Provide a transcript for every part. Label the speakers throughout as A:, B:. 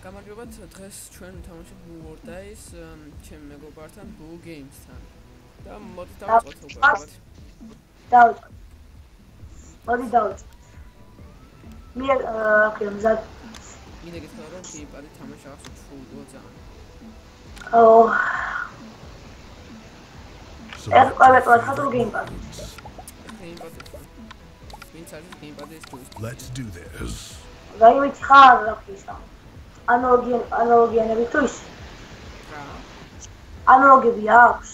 A: გამარჯობათ, დღეს ჩვენ ვთამაშობ War Days ჩემ მეგობართან Blue Games-თან. და მოდით დავიწყოთ უკვე ალბათ.
B: დავიწყოთ. მოდი დავიწყოთ. მე მზად
A: მინდა გითხრა რომ Gamepad-ი თამაში ახლა სრულდება ძალიან.
B: ეს ყველაფერი ხატულ Gamepad-ი.
A: Gamepad-ი. ვინც არის Gamepad-ის თუის.
C: Let's do this.
B: გაიმით ხარ რა ხისა. ანალოგიანები თუ ის?
A: რა?
B: ანალოგები აქვს?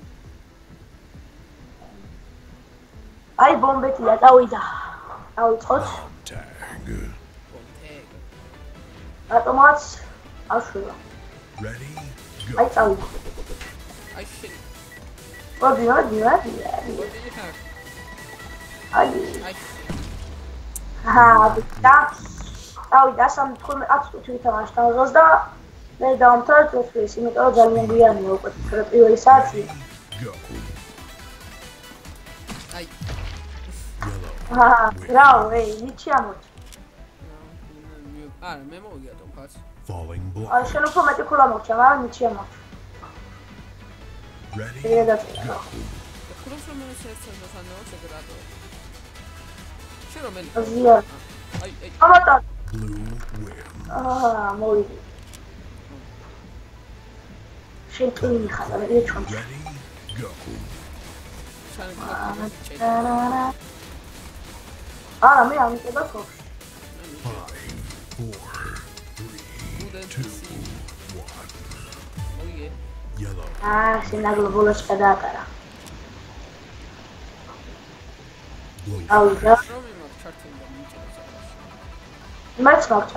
B: აი ბომბეთია დავიდა. დავიწყოთ.
C: Tag.
B: ატომაც აღშულა.
C: Ready?
B: აი წავიდა.
A: აი შენ.
B: მოდი. აი. და დავიდა 15 თვითონაშ დავზოს და მე დავამთავრე წუთის, იმიტომ რომ ძალიან გვიანია უკვე პირველი საათი.
A: აი.
B: რავი, ნიჩი ამოწ.
A: არა, მე მოვიგატო ხაც.
C: Falling block.
B: აი შენ უფრო მეტი ქულა მოგჭა, მაგრამ ნიჩი ამოწ.
C: Ready?
B: Go.
A: ქულას რომ მე შეეცადო სანაო შეგრადო. შენ რომ მე
B: ზია.
A: აი.
C: Blue
B: ამატა.
C: win.
B: მოვიდი. შენ ტვინი ხარ, მე ჩვენ.
C: Ready? Go.
B: არა, მე ამიტება ხო.
C: 5, 4, 3, 2, 1.
A: ოიე.
C: Yellow.
B: შენ აგლობოლოს გადააკარა.
C: Blue.
B: ავიდა.
A: რომ იმათ ჩართინდა მიჭერა საკას.
B: იმაც მოგჭა.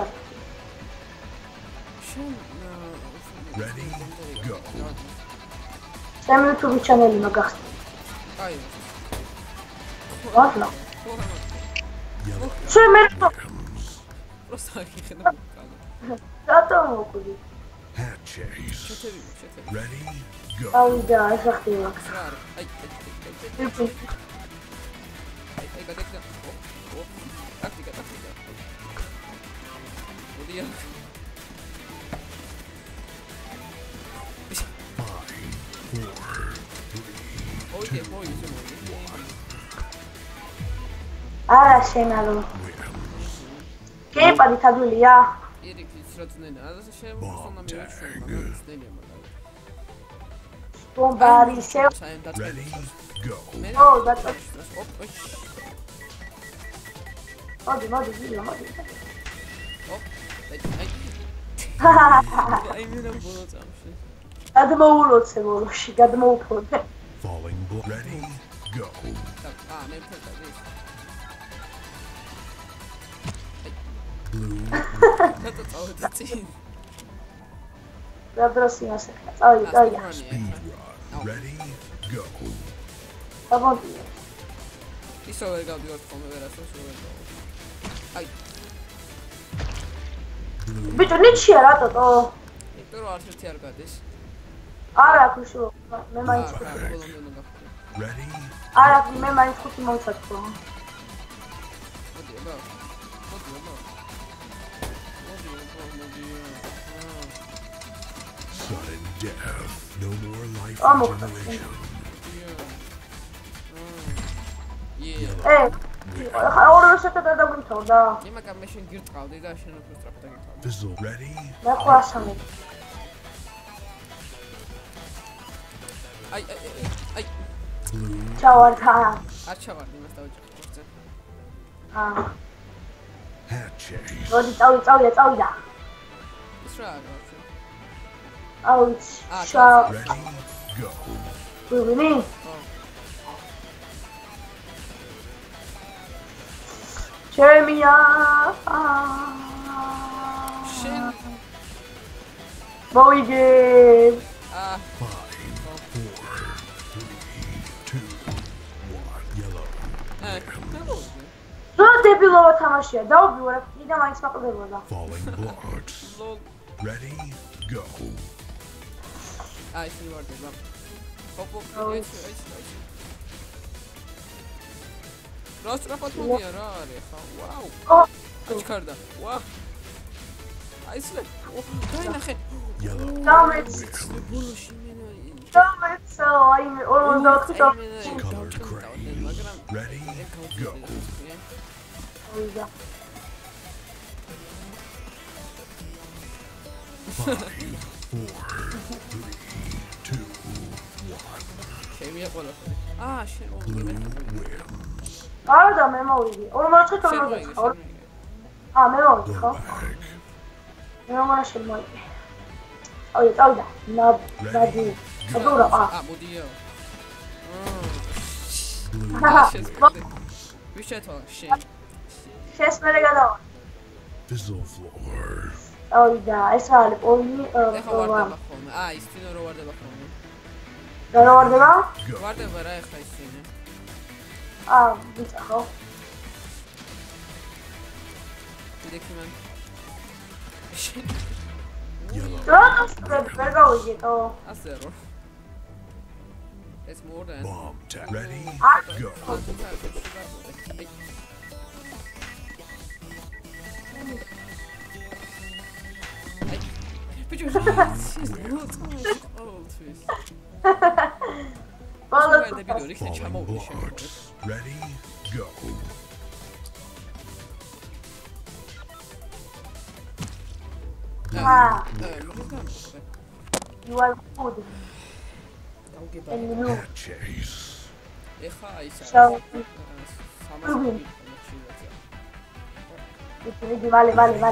A: შენ
C: Ready? Go.
B: ჩემ YouTube ჩანელი მაგახსნა.
A: აი.
B: ვაფლა.
C: Yellow.
B: შენ მე
A: просто იხენა მოკალო.
B: რატომ მოკვდი?
C: Hat chase.
A: შეთები.
C: Ready? Go.
B: ავიდა, ახახტია.
A: რა არის? აი. აი, გადაგდა. ტაქტიკა. მოდია.
C: 5, 4, 3,
A: მოიწე.
B: არა შენარო. Gamepad-ი თადულია?
A: ერიქის რა ძნენა, ასე შემოსულა მიუჩვენ, მაგრამ ძნელია მაგალითად.
B: ბომბარი შევ.
A: საერთოდ
C: Ready? Go.
B: ო, დაწვა. მოდი, ვიდეო, მოდი.
A: აი მე რა ბოლო წამში.
B: გადმოულოცე ბოლოში, გადმოუფროდე.
C: Falling block. Ready? Go.
A: მე ფერდადი.
C: Blue.
A: და წავედი.
B: რა დროს იმასე. წავიდა.
C: Speed run. Ready? Go.
B: დაბოდი.
A: ისო ვერ გავდივარ ხოლმე ვერასდროს ვერ გავ. აი.
B: ბიჭო, ნიჩია რატო?
A: იმიტომ რომ არც ერთი არ გადის.
B: არა, ქუშო, მე მაინც
A: ბოლომდე უნდა გავხდე.
C: Ready?
B: არა, მე მაინც ხუთი მოვცადო.
A: მოდი, აბა.
C: Sudden death. No more life
B: Vamos.
C: regeneration.
B: ორი შეტა დაგვიმთავრდა.
A: იმაკამ მე შენ გირწყავდი და შენ უფრო სწრაფად გირწყავდი.
C: Fizzle. Ready?
B: მე ყასამი.
A: აი.
C: Blue.
B: ჩავარდა.
A: არ ჩავარდი იმას დავიჭრე.
C: Hat chase.
B: მოდი წავიდა.
A: ის რა არის ვაფშე?
B: აუც.
C: Ready? Go.
B: ვინი? ჩემია.
A: შენ
B: მოიგე.
C: 5, 4, 3, 2, 1. Yellow.
B: რა დებილოა თამაშია? დაუბივარ, კიდე მაინც მაყურებოდა.
C: Falling blocks. Ready? Go.
A: აი სიმვარდება. ჰოპ. რა სწრაფად მოდია რა არის ხა? ვაუ. აჩქარდა. ვა. ისლე. დაინახე.
B: დამეც
A: ბოლოში მენა
B: დამეცო აი 44
C: Color gray. Ready, go.
B: ოია
C: 5, 4, 3, 2, 1.
A: შემია ყველაფერი. შენ
B: არა და მე მოვიდი 44 მე მოვიდი ხო? მე მომანა შემოვიდი ოი წავიდა ნადი ადურა
A: მოდიო
C: Blue.
A: ვის შეთვალა შენ
B: შეს მერე გადავა
C: Fizzle floor.
B: ოი და ეს არის პოლი
A: ეხა ვარდება ხოლმე ის წინო რო ვარდება ხოლმე
B: და რა ვარდება?
A: ვარდება რა ეხა ის წინე
B: ვიცა ხო?
A: დიექტიმან
C: Yellow.
B: რა ვერ გავიგეთო
A: ასე რო it's more than
C: Bomb tag. Ready, go. Falling blocks. Ready, go.
B: you are good and you know
C: Cat chase.
A: ეხა ის
B: so
A: არის
B: vale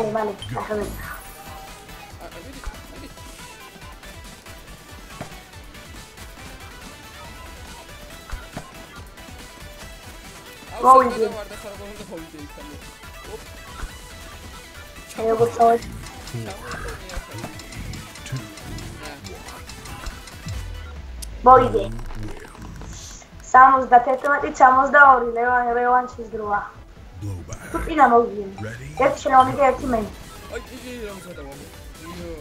B: მოიგე 71-62 რევანშის დროა
C: Blowback.
B: თუ პირა მოვიგე ერთი შემოვიგე ერთი მე
A: რა მოგწოდა იო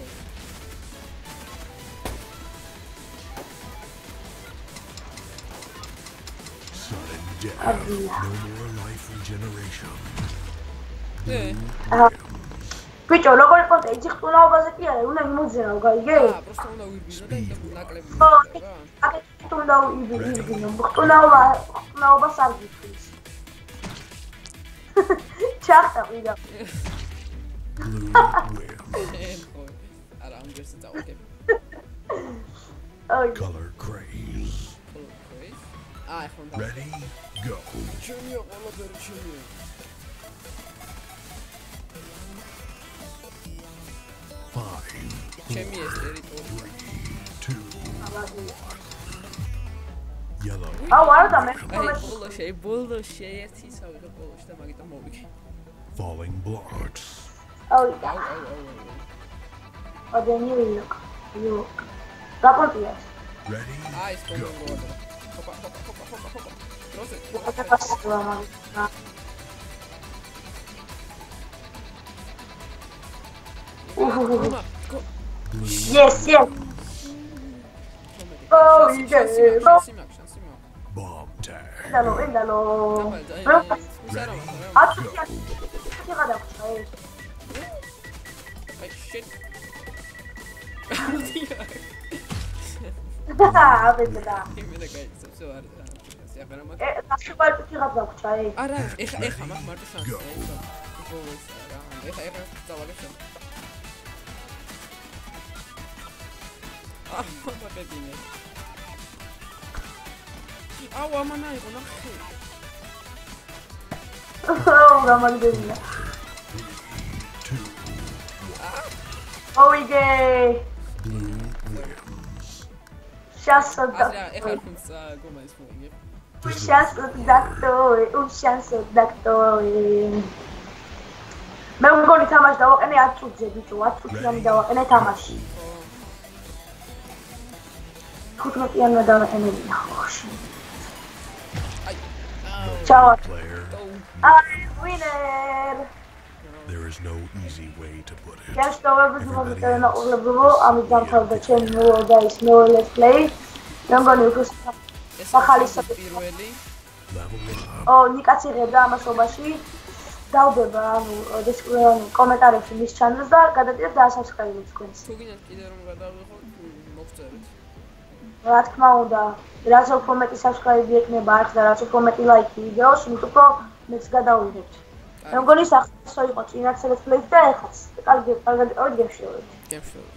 C: Sudden death.
B: Addia.
C: No more life regeneration.
B: ბიჭო როგორ კონტე იცი ხტუნაობაზე კი არა უნდა იმოძრაო გაიგე
A: просто უნდა ვიბინო და იქ ნაკლები
B: აკეთე უნდა ვიბინო ხტუნაობას არ გიქრის ჩახტა ვიდა
C: Blue wins.
A: არა ამგერს წავკებ
B: ოი
C: Color craze.
A: ეხლა უნდა
C: Ready, go.
A: ჩემია ყველაფერი ჩემია ჩემი ეს ტერიტორია
C: 2, 1. Yellow.
B: არა და მე
A: ბოლოში ერთი სავიღე ბოლოში და მაგიტომ მოვიქე
C: Falling blocks.
B: ოი და ოდენიო რაპორტია
C: Ready,
A: ის
C: go.
A: ჰოპა დროზე
B: yes oh
C: Bomb tag.
B: endalo
A: არა ეხა მაგ მარტო შანსი ეხა წავაგებ მოგებინე ამანა იყო ნახე
B: გამაგდებია
C: 2.
B: ოიგე
C: Blue wins.
B: შანსო
A: ეხა თუმცა გომაის მოიგე
B: შანსო დაქტორი მე მგონი თამაში დავაყენე 10 წუთზე ბიჭო 10 წუთიანი დავაყენე თამაში 15-იანი დავაყენებინა ხოში Ciao.
C: Player.
B: I'm winner.
C: There is no easy way to put it.
B: Yes, however, I'm going to the channel guys. No, let's play. I'm going to go.
A: პირველი
C: Level up.
B: Oh, ნიკაცი ღებდა ამასობაში. დავდება ანუ კომენტარებში მის ჩანელს და გადადიოთ დაასაბსკრაიბებთ თქვენს.
A: თუ გინდათ კიდე რომ გადავიღოთ, მოგწერეთ.
B: რა თქმა უნდა, რაც უფრო მეტი subscribe ექნება არც და რაც უფრო მეტი ლაიქი ვიდეოს, მით უფრო მეც გადავიღებთ. მე მგონი სახსო იყო წინაც let's play და ეხაც. კარგად გემშვიდობებით.
A: გემშვიდობებით.